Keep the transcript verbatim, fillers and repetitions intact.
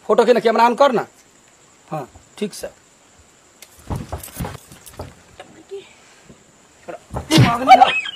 Photo के camera on कर ना। हाँ ठीक से दिमाग नहीं